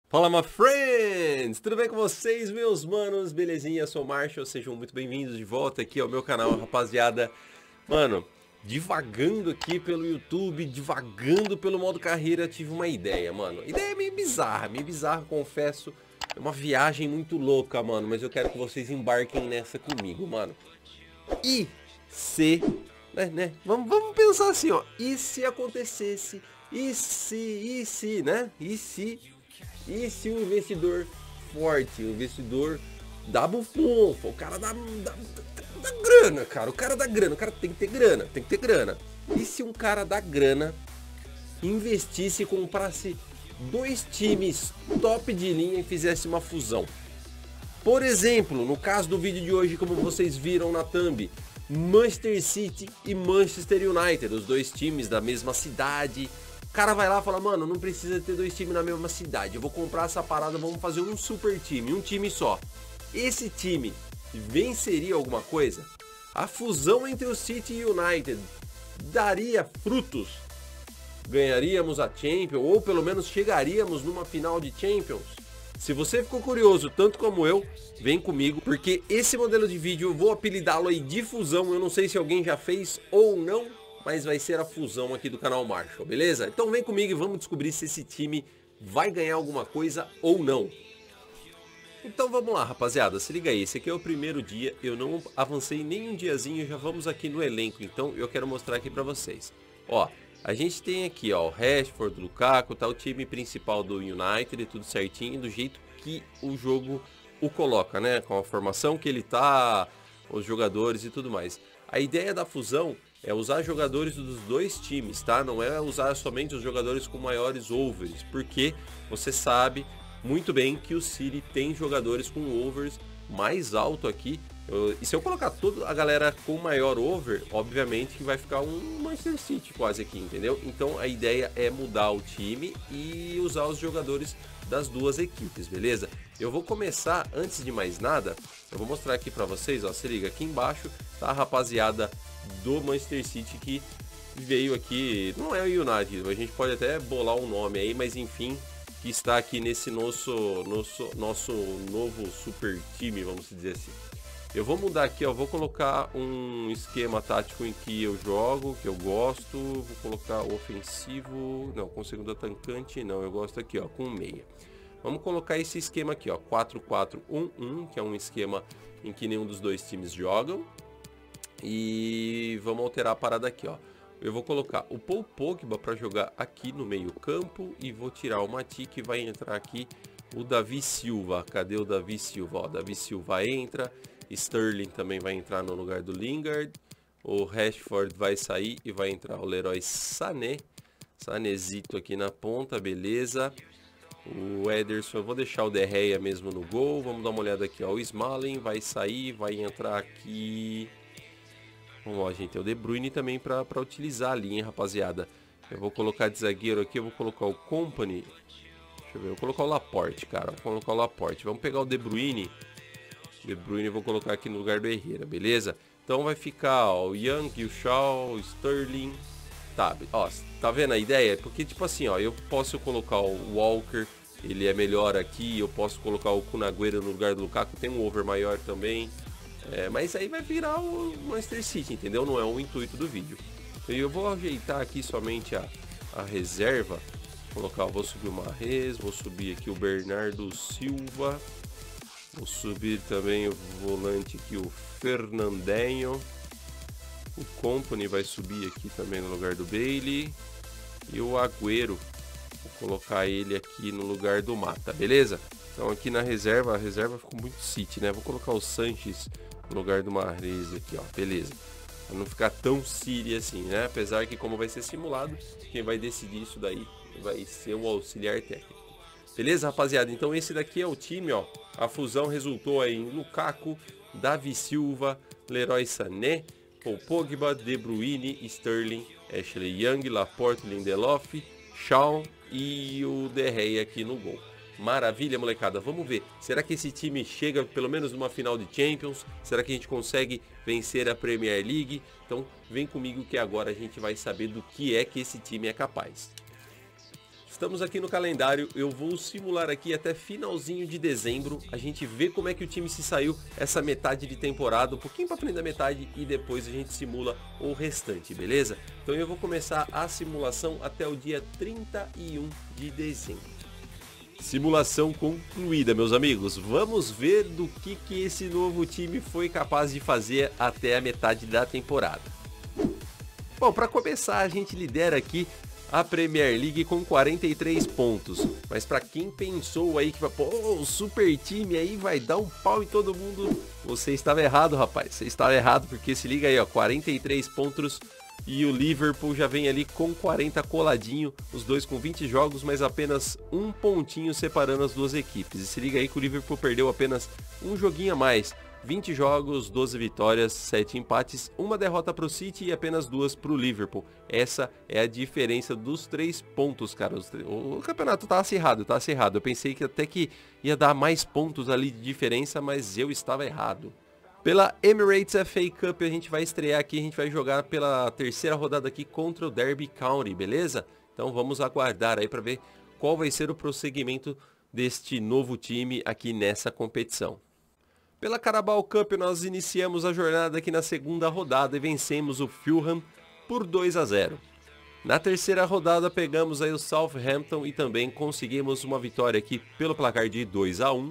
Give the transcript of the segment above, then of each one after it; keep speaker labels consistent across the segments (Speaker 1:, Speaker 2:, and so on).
Speaker 1: Fala, my friends! Tudo bem com vocês, meus manos? Belezinha? Eu sou o Marshall, sejam muito bem-vindos de volta aqui ao meu canal, rapaziada. Mano, divagando aqui pelo YouTube, divagando pelo modo carreira, tive uma ideia, mano. Ideia meio bizarra, confesso. É uma viagem muito louca, mano, mas eu quero que vocês embarquem nessa comigo, mano. E se, né? Vamos pensar assim, ó. E se acontecesse? E se, né? E se um investidor forte, um investidor da bufunfa, o cara da grana, cara, o cara da grana, o cara tem que ter grana. E se um cara da grana investisse e comprasse dois times top de linha e fizesse uma fusão? Por exemplo, no caso do vídeo de hoje, como vocês viram na thumb, Manchester City e Manchester United, os dois times da mesma cidade. O cara vai lá e fala, mano, não precisa ter dois times na mesma cidade, eu vou comprar essa parada, vamos fazer um super time, um time só. Esse time venceria alguma coisa? A fusão entre o City e o United daria frutos? Ganharíamos a Champions, ou pelo menos chegaríamos numa final de Champions? Se você ficou curioso, tanto como eu, vem comigo, porque esse modelo de vídeo eu vou apelidá-lo aí de fusão, eu não sei se alguém já fez ou não, mas vai ser a fusão aqui do canal Marshall, beleza? Então vem comigo e vamos descobrir se esse time vai ganhar alguma coisa ou não. Então vamos lá, rapaziada, se liga aí, esse aqui é o primeiro dia, eu não avancei nem um diazinho, já vamos aqui no elenco, então eu quero mostrar aqui pra vocês. Ó, a gente tem aqui, ó, o Rashford, o Lukaku, tá o time principal do United, tudo certinho, do jeito que o jogo o coloca, né? Com a formação que ele tá, os jogadores e tudo mais. A ideia da fusão é usar jogadores dos dois times, tá? Não é usar somente os jogadores com maiores overs, porque você sabe muito bem que o City tem jogadores com overs mais alto aqui. E se eu colocar toda a galera com maior over, obviamente que vai ficar um Manchester City quase aqui, entendeu? Então a ideia é mudar o time e usar os jogadores das duas equipes, beleza? Eu vou começar, antes de mais nada, eu vou mostrar aqui pra vocês, ó, se liga, aqui embaixo tá a rapaziada do Manchester City que veio aqui, não é o United, a gente pode até bolar um nome aí, mas enfim, que está aqui nesse nosso novo super time, vamos dizer assim. Eu vou mudar aqui, ó, vou colocar um esquema tático em que eu jogo, que eu gosto, vou colocar ofensivo, não, com segundo atacante não, eu gosto aqui, ó, com meia. Vamos colocar esse esquema aqui, ó, 4-4-1-1, que é um esquema em que nenhum dos dois times jogam. E vamos alterar a parada aqui, ó. Eu vou colocar o Paul Pogba para jogar aqui no meio campo e vou tirar o Matip, que vai entrar aqui o Davi Silva. Cadê o Davi Silva? Ó, Davi Silva entra, Sterling também vai entrar no lugar do Lingard, o Rashford vai sair e vai entrar o Leroy Sané. Sanezito aqui na ponta, beleza. O Ederson, eu vou deixar o De Gea mesmo no gol. Vamos dar uma olhada aqui, ó. O Smalling vai sair, vai entrar aqui. Vamos lá, gente, tem o De Bruyne também para utilizar ali, hein, rapaziada. Eu vou colocar de zagueiro aqui, eu vou colocar o Company. Deixa eu ver, eu vou colocar o Laporte, cara. Vou colocar o Laporte. Vamos pegar o De Bruyne. De Bruyne eu vou colocar aqui no lugar do Herrera, beleza? Então vai ficar, ó, o Young, o Shaw, o Sterling. Tá, ó, tá vendo a ideia? Porque, tipo assim, ó, eu posso colocar o Walker, ele é melhor aqui. Eu posso colocar o Kun Agüero no lugar do Lukaku, tem um over maior também. Mas aí vai virar o Manchester City, entendeu? Não é o intuito do vídeo. E eu vou ajeitar aqui somente a reserva. Vou subir o Mahrez, vou subir aqui o Bernardo Silva. Vou subir também o volante aqui, o Fernandinho. O Company vai subir aqui também no lugar do Bailey. E o Agüero, vou colocar ele aqui no lugar do Mata, beleza? Então aqui na reserva, a reserva ficou muito City, né? Vou colocar o Sanches no lugar do Mahrez aqui, ó, beleza. Pra não ficar tão City assim, né? Apesar que como vai ser simulado, quem vai decidir isso daí vai ser o auxiliar técnico. Beleza, rapaziada? Então esse daqui é o time, ó. A fusão resultou aí em Lukaku, Davi Silva, Leroy Sané, Paul Pogba, De Bruyne, Sterling, Ashley Young, Laporte, Lindelof, Shaw e o De Gea aqui no gol. Maravilha, molecada. Vamos ver. Será que esse time chega pelo menos numa final de Champions? Será que a gente consegue vencer a Premier League? Então vem comigo que agora a gente vai saber do que é que esse time é capaz. Estamos aqui no calendário, eu vou simular aqui até finalzinho de dezembro, a gente vê como é que o time se saiu essa metade de temporada, um pouquinho para frente da metade e depois a gente simula o restante, beleza? Então eu vou começar a simulação até o dia 31 de dezembro. Simulação concluída, meus amigos. Vamos ver do que esse novo time foi capaz de fazer até a metade da temporada. Bom, para começar, a gente lidera aqui a Premier League com 43 pontos. Mas para quem pensou aí que o super time aí vai dar um pau em todo mundo, você estava errado, rapaz. Você estava errado, porque se liga aí, ó, 43 pontos e o Liverpool já vem ali com 40 coladinho, os dois com 20 jogos, mas apenas um pontinho separando as duas equipes. E se liga aí que o Liverpool perdeu apenas um joguinho a mais. 20 jogos, 12 vitórias, 7 empates, uma derrota para o City e apenas 2 para o Liverpool. Essa é a diferença dos 3 pontos, cara. O campeonato tá acirrado, tá acirrado. Eu pensei que até que ia dar mais pontos ali de diferença, mas eu estava errado. Pela Emirates FA Cup a gente vai estrear aqui, a gente vai jogar pela terceira rodada aqui contra o Derby County, beleza? Então vamos aguardar aí para ver qual vai ser o prosseguimento deste novo time aqui nessa competição. Pela Carabao Cup nós iniciamos a jornada aqui na segunda rodada e vencemos o Fulham por 2-0. Na terceira rodada pegamos aí o Southampton e também conseguimos uma vitória aqui pelo placar de 2-1.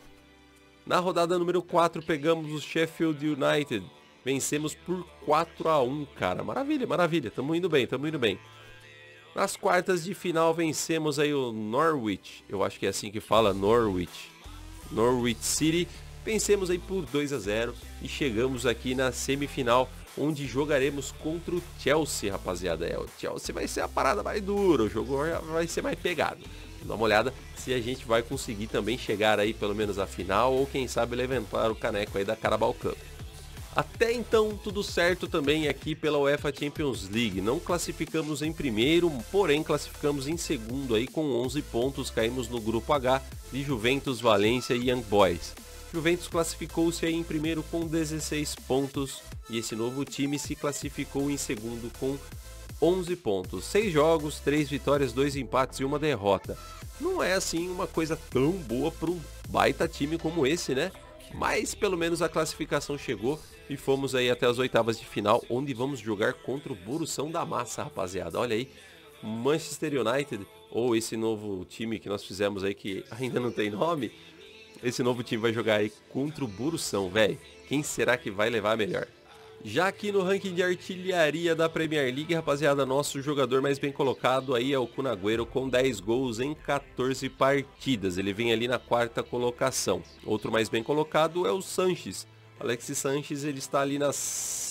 Speaker 1: Na rodada número 4 pegamos o Sheffield United, vencemos por 4-1, cara, maravilha, maravilha, tamo indo bem, tamo indo bem. Nas quartas de final vencemos aí o Norwich, eu acho que é assim que fala, Norwich City. Vencemos aí por 2-0 e chegamos aqui na semifinal, onde jogaremos contra o Chelsea, rapaziada. O Chelsea vai ser a parada mais dura, o jogo vai ser mais pegado. Dá uma olhada se a gente vai conseguir também chegar aí pelo menos à final, ou quem sabe levantar o caneco aí da Carabao Cup. Até então tudo certo também aqui pela UEFA Champions League. Não classificamos em primeiro, porém classificamos em segundo aí com 11 pontos. Caímos no grupo H de Juventus, Valência e Young Boys. Juventus classificou-se aí em primeiro com 16 pontos e esse novo time se classificou em segundo com 11 pontos. 6 jogos, 3 vitórias, 2 empates e uma derrota. Não é assim uma coisa tão boa para um baita time como esse, né? Mas pelo menos a classificação chegou e fomos aí até as oitavas de final, onde vamos jogar contra o Borussia da Massa, rapaziada. Olha aí, Manchester United, ou esse novo time que nós fizemos aí que ainda não tem nome. Esse novo time vai jogar aí contra o Borussia, velho. Quem será que vai levar a melhor? Já aqui no ranking de artilharia da Premier League, rapaziada, nosso jogador mais bem colocado aí é o Kun Agüero com 10 gols em 14 partidas. Ele vem ali na quarta colocação. Outro mais bem colocado é o Sanches. Alexis Sanches, ele está ali na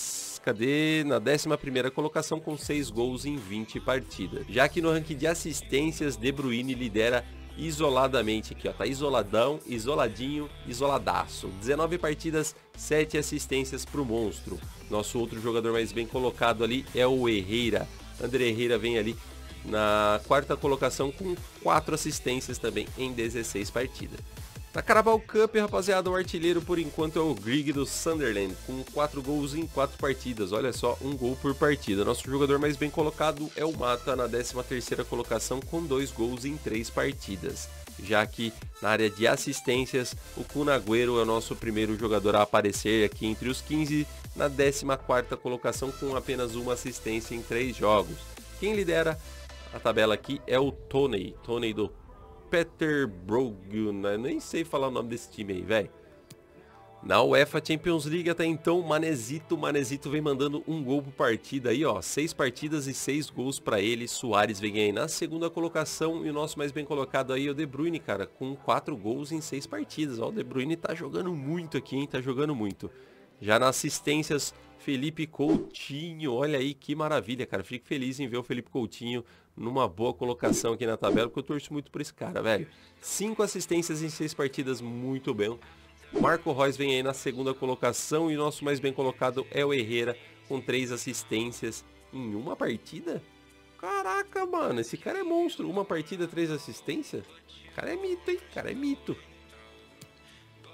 Speaker 1: 11ª colocação com 6 gols em 20 partidas. Já aqui no ranking de assistências, De Bruyne lidera isoladamente aqui, ó, tá isoladão, isoladinho, isoladaço. 19 partidas, 7 assistências pro monstro. Nosso outro jogador mais bem colocado ali é o Herrera. André Herrera vem ali na quarta colocação com 4 assistências também em 16 partidas. Na Carabao Cup, rapaziada, o artilheiro por enquanto é o Grigg do Sunderland, com 4 gols em 4 partidas, olha só, 1 gol por partida. Nosso jogador mais bem colocado é o Mata, na 13ª colocação, com 2 gols em 3 partidas. Já que na área de assistências, o Kun Agüero é o nosso primeiro jogador a aparecer aqui entre os 15, na 14ª colocação, com apenas 1 assistência em 3 jogos. Quem lidera a tabela aqui é o Toney do Peterborough, né? Nem sei falar o nome desse time aí, velho. Na UEFA Champions League até então, Manezito vem mandando 1 gol por partida aí, ó, 6 partidas e 6 gols pra ele. Suárez vem aí na segunda colocação e o nosso mais bem colocado aí é o De Bruyne, cara, com 4 gols em 6 partidas. Ó, o De Bruyne tá jogando muito aqui, hein, tá jogando muito. Já nas assistências, Felipe Coutinho, olha aí que maravilha, cara. Fico feliz em ver o Felipe Coutinho numa boa colocação aqui na tabela, porque eu torço muito por esse cara, velho. 5 assistências em 6 partidas, muito bem. Marco Reus vem aí na segunda colocação e o nosso mais bem colocado é o Herrera, com 3 assistências em 1 partida. Caraca, mano, esse cara é monstro. 1 partida, 3 assistências. O cara é mito, hein? O cara é mito.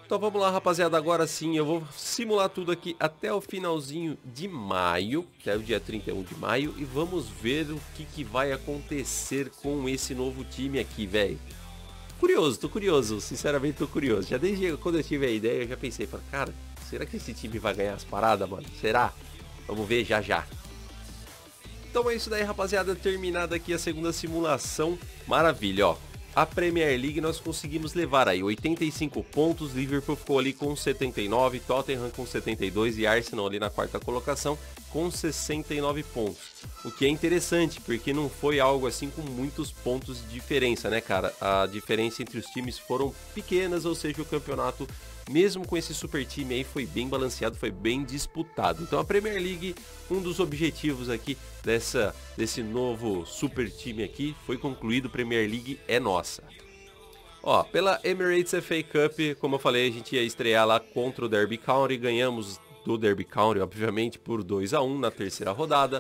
Speaker 1: Então vamos lá, rapaziada, agora sim eu vou simular tudo aqui até o finalzinho de maio, até o dia 31 de maio, e vamos ver o que vai acontecer com esse novo time aqui, velho. Tô curioso, sinceramente tô curioso. Já desde quando eu tive a ideia, eu já pensei, falei, cara, será que esse time vai ganhar as paradas, mano? Será? Vamos ver já já. Então é isso daí, rapaziada, terminada aqui a segunda simulação, maravilha, ó. A Premier League nós conseguimos levar aí 85 pontos, Liverpool ficou ali com 79, Tottenham com 72 e Arsenal ali na quarta colocação com 69 pontos. O que é interessante, porque não foi algo assim com muitos pontos de diferença, né, cara? A diferença entre os times foram pequenas, ou seja, o campeonato, mesmo com esse super time aí, foi bem balanceado, foi bem disputado. Então a Premier League, um dos objetivos aqui desse novo super time aqui, foi concluído. Premier League é nossa. Ó, pela Emirates FA Cup, como eu falei, a gente ia estrear lá contra o Derby County, ganhamos do Derby County, obviamente, por 2-1 na terceira rodada.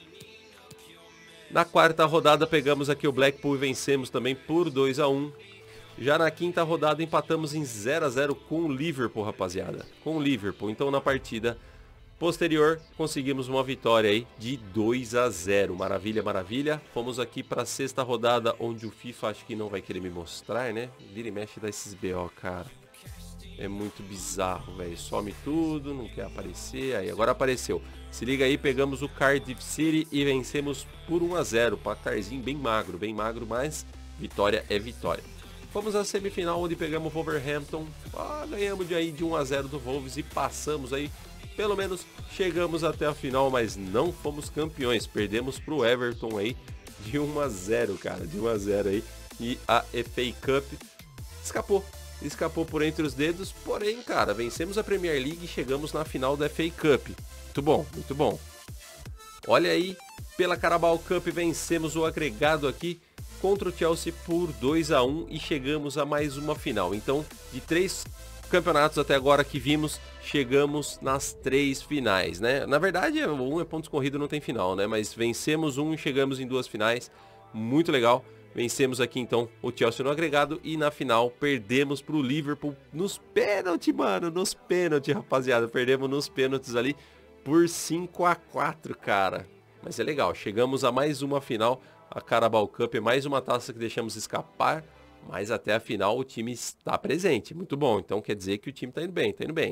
Speaker 1: Na quarta rodada pegamos aqui o Blackpool e vencemos também por 2-1. Já na quinta rodada empatamos em 0-0 com o Liverpool, rapaziada. Com o Liverpool. Então na partida posterior conseguimos uma vitória aí de 2-0. Maravilha, maravilha. Fomos aqui para a sexta rodada, onde o FIFA acho que não vai querer me mostrar, né? Vira e mexe dá esses BO, cara. É muito bizarro, velho. Some tudo, não quer aparecer. Aí agora apareceu. Se liga aí, pegamos o Cardiff City e vencemos por 1-0. Placarzinho bem magro, mas vitória é vitória. Fomos à semifinal, onde pegamos o Wolverhampton, ganhamos de 1-0 do Wolves e passamos aí, pelo menos chegamos até a final, mas não fomos campeões, perdemos pro Everton aí de 1-0, cara, de 1-0 aí, e a FA Cup escapou por entre os dedos, porém, cara, vencemos a Premier League e chegamos na final da FA Cup, muito bom. Olha aí, pela Carabao Cup vencemos o agregado aqui, contra o Chelsea por 2-1 e chegamos a mais uma final. Então, de 3 campeonatos até agora que vimos, chegamos nas 3 finais, né? Na verdade, um é pontos corridos, não tem final, né? Mas vencemos um e chegamos em 2 finais. Muito legal. Vencemos aqui, então, o Chelsea no agregado e na final perdemos pro Liverpool nos pênaltis, mano. Nos pênaltis, rapaziada. Perdemos nos pênaltis ali por 5-4, cara. Mas é legal. Chegamos a mais uma final. A Carabao Cup é mais uma taça que deixamos escapar, mas até a final o time está presente, muito bom, então quer dizer que o time está indo bem,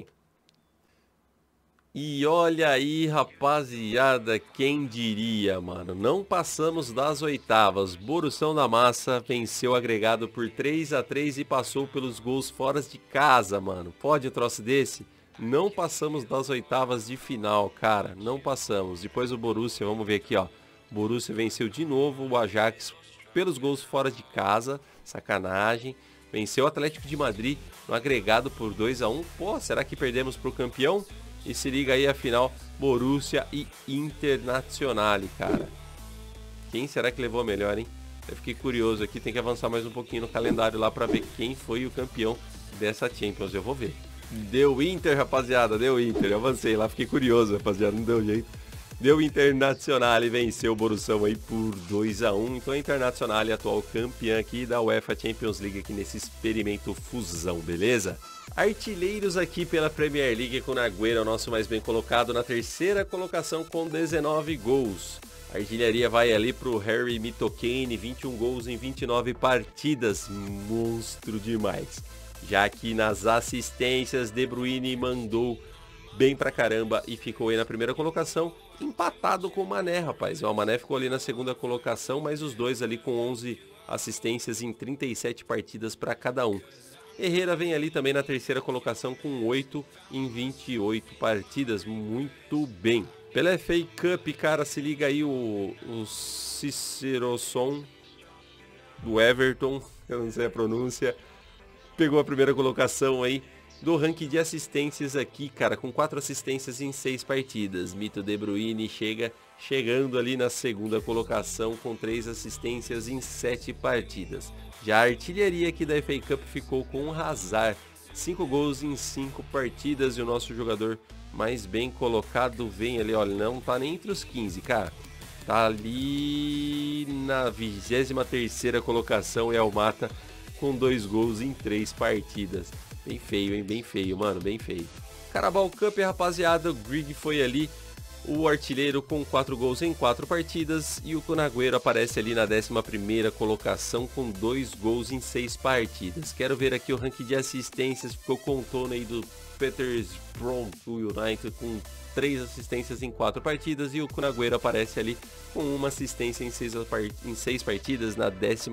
Speaker 1: E olha aí, rapaziada, quem diria, mano, não passamos das oitavas, Borussão da Massa venceu o agregado por 3-3 e passou pelos gols fora de casa, mano, pode um troço desse? Não passamos das oitavas de final, cara, não passamos, depois o Borussia, vamos ver aqui, ó. Borussia venceu de novo o Ajax pelos gols fora de casa, sacanagem. Venceu o Atlético de Madrid no agregado por 2-1. Pô, será que perdemos pro campeão? E se liga aí a final, Borussia e Internazionale, cara. Quem será que levou a melhor, hein? Eu fiquei curioso aqui, tem que avançar mais um pouquinho no calendário lá pra ver quem foi o campeão dessa Champions. Eu vou ver. Deu Inter, rapaziada, deu Inter. Eu avancei lá, fiquei curioso, rapaziada, não deu jeito. Deu Internazionale e venceu o Borussão aí por 2-1. Então a Internazionale é atual campeã aqui da UEFA Champions League aqui nesse experimento fusão, beleza? Artilheiros aqui pela Premier League com o Agüero, o nosso mais bem colocado na terceira colocação com 19 gols. A artilharia vai ali pro Harry Mitokane, 21 gols em 29 partidas, monstro demais. Já aqui nas assistências, De Bruyne mandou bem pra caramba e ficou aí na primeira colocação, empatado com o Mané, rapaz. O Mané ficou ali na segunda colocação, mas os dois ali com 11 assistências em 37 partidas para cada um. Herrera vem ali também na terceira colocação com 8 em 28 partidas, muito bem. Pela FA Cup, cara, se liga aí o Cicerosson do Everton, eu não sei a pronúncia, pegou a primeira colocação aí do ranking de assistências aqui, cara, com 4 assistências em 6 partidas. Mito De Bruyne chegando ali na segunda colocação com 3 assistências em 7 partidas. Já a artilharia aqui da FA Cup ficou com o Hazard, 5 gols em 5 partidas, e o nosso jogador mais bem colocado vem ali, olha, não tá nem entre os 15, cara. Tá ali na 23ª colocação, é o Mata, com 2 gols em 3 partidas. Bem feio, hein? Bem feio, mano, bem feio. Carabao Cup, rapaziada, o Grigg foi ali o artilheiro com 4 gols em 4 partidas e o Kun Agüero aparece ali na 11ª colocação com 2 gols em 6 partidas. Quero ver aqui o ranking de assistências, ficou com o Tony aí do Petersburg United com 3 assistências em 4 partidas e o Kun Agüero aparece ali com 1 assistência em 6 partidas na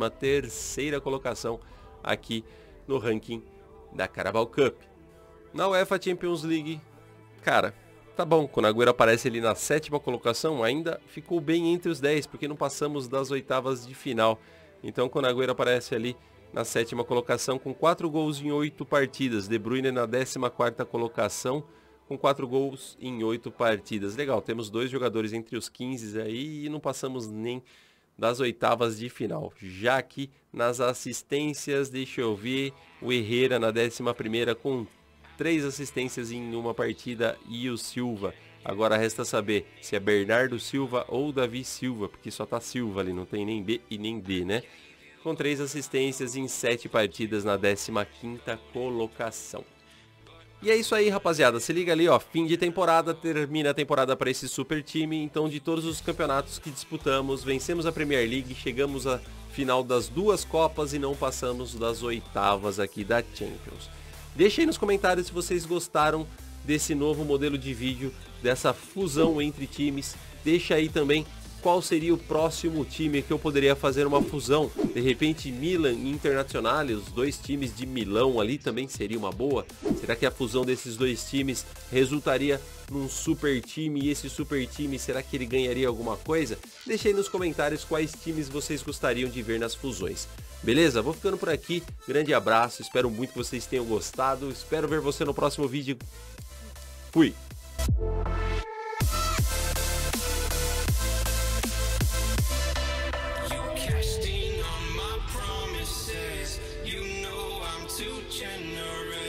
Speaker 1: 13ª colocação aqui no ranking da Carabao Cup. Na UEFA Champions League, cara, tá bom, Kun Agüero aparece ali na 7ª colocação, ainda ficou bem entre os 10, porque não passamos das oitavas de final. Então Kun Agüero aparece ali na 7ª colocação com 4 gols em 8 partidas. De Bruyne na 14ª colocação com 4 gols em 8 partidas. Legal, temos 2 jogadores entre os 15 aí e não passamos nem das oitavas de final. Já aqui nas assistências, deixa eu ver, o Herrera na 11ª com 3 assistências em 1 partida e o Silva. Agora resta saber se é Bernardo Silva ou Davi Silva, porque só tá Silva ali, não tem nem B e nem D, né? Com 3 assistências em 7 partidas na 15ª colocação. E é isso aí, rapaziada, se liga ali, ó, fim de temporada, termina a temporada para esse super time. Então, de todos os campeonatos que disputamos, vencemos a Premier League, chegamos à final das 2 Copas e não passamos das oitavas aqui da Champions. Deixa aí nos comentários se vocês gostaram desse novo modelo de vídeo, dessa fusão entre times. Deixa aí também qual seria o próximo time que eu poderia fazer uma fusão. De repente Milan e Internazionale, os 2 times de Milão ali também seria uma boa. Será que a fusão desses 2 times resultaria num super time e esse super time, será que ele ganharia alguma coisa? Deixa aí nos comentários quais times vocês gostariam de ver nas fusões. Beleza? Vou ficando por aqui. Grande abraço, espero muito que vocês tenham gostado. Espero ver você no próximo vídeo. Fui!
Speaker 2: Too generous.